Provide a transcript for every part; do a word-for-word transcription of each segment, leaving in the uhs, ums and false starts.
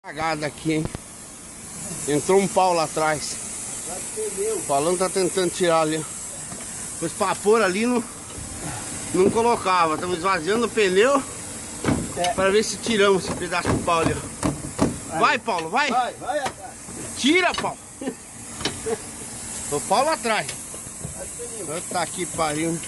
Cagada aqui, hein? Entrou um pau lá atrás. O Paulão tá tentando tirar ali. Os vapor ali não, não colocava. Estamos esvaziando o pneu é. Para ver se tiramos esse pedaço de pau ali. Vai, vai Paulo, vai. Vai, vai atrás. Tira, Paulo. O pau lá atrás. Tá aqui, pariu.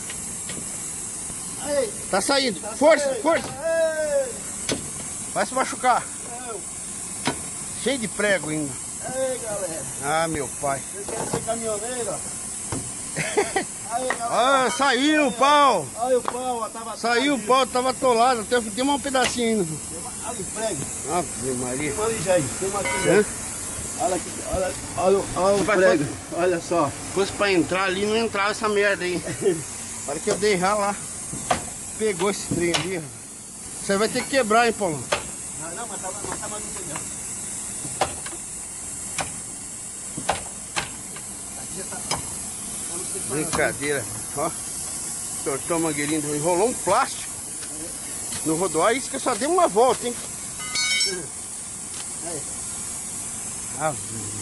Tá saindo. Tá força, saindo. Força. Ei. Vai se machucar. Eu. Cheio de prego ainda. Ei, galera. Ah, meu pai. Você quer ser caminhoneiro? Aí, ah, saiu o pau. Olha o pau, tava saiu o pau, tava atolado. Até tem um pedacinho ainda. Olha o prego. Ave Maria. Tem uma ali, Jair. Tem uma aqui, né? Olha aqui, olha, olha, olha o prego. Olha só. Se fosse pra entrar ali, não entrava essa merda aí. Olha que eu dei já lá. Pegou esse trem ali. Você vai ter que quebrar, hein, Paulo? Não, não, mas tá, mas tá mais no pneu. Brincadeira. Ó. Tortou a mangueirinha. Enrolou um plástico. No rodoar. Isso que eu só dei uma volta, hein? Aí. Ah,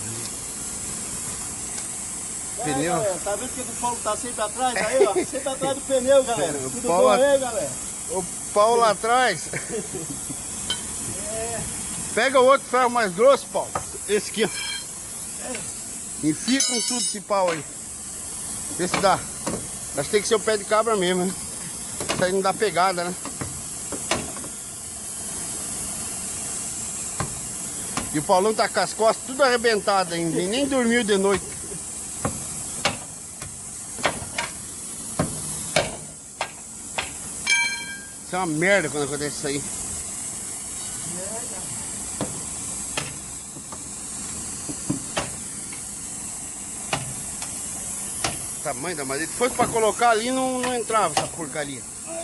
é, pneu. Galera, tá vendo que o Paulo tá sempre atrás aí, ó? Sempre atrás do pneu, galera. O Tudo Paulo, bom aí, galera? O pau lá atrás. É. Pega o outro ferro mais grosso, Paulo. Esse aqui, ó. É. Enfia com tudo esse pau aí. Vê se dá. Acho que tem que ser o pé de cabra mesmo, né? Isso aí não dá pegada, né? E o Paulão tá com as costas tudo arrebentado ainda. E nem dormiu de noite. Isso é uma merda quando acontece isso aí. O tamanho da madeira. Se fosse pra colocar ali, não, não entrava essa porcaria.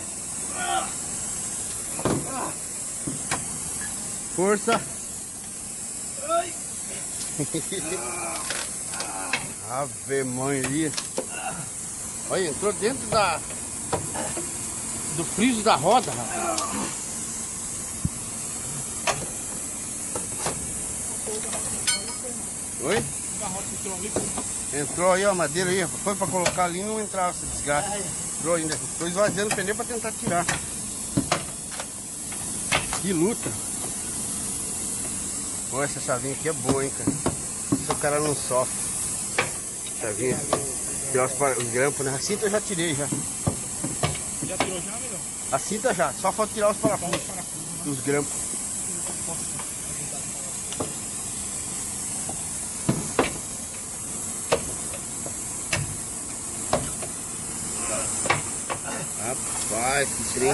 Força. Ave Maria. Olha, entrou dentro da do friso da roda. Oi? Entrou aí, ó, a madeira aí. Foi pra colocar ali, não entrava essa desgraça. Entrou ainda. Estou esvaziando o pneu pra tentar tirar. Que luta. Olha, essa chavinha aqui é boa, hein, cara. Se o cara não sofre. Chavinha. Tirar os, os grampos, né? A cinta eu já tirei já. Já tirou já, melhor? A cinta já, só falta tirar os parafusos. Dos grampos. Rapaz, que trem.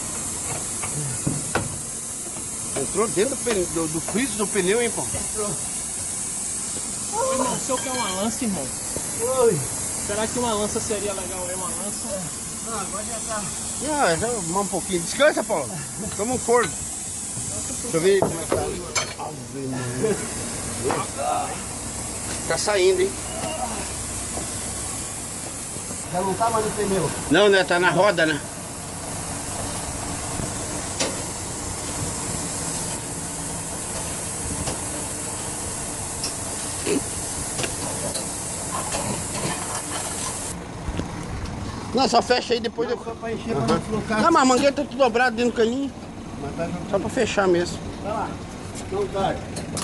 Entrou dentro do, pneu, do, do friso do pneu, hein, pô? Entrou. Ô, irmão, o senhor quer uma lança, irmão? Oi. Será que uma lança seria legal, é uma lança? Não, agora já tá. Ah, já um pouquinho. Descansa, Paulo. Toma um forno. Deixa eu ver como é que tá. Tá saindo, hein? Já não tá mais no pneu. Não, né? Tá na roda, né? Não, só fecha aí depois. Não, eu... só pra encher, uhum. Pra não colocar. Não, mas a mangueira tá tudo dobrada dentro do caninho. Mas tá... Só pra fechar mesmo. Vai lá. Não vai.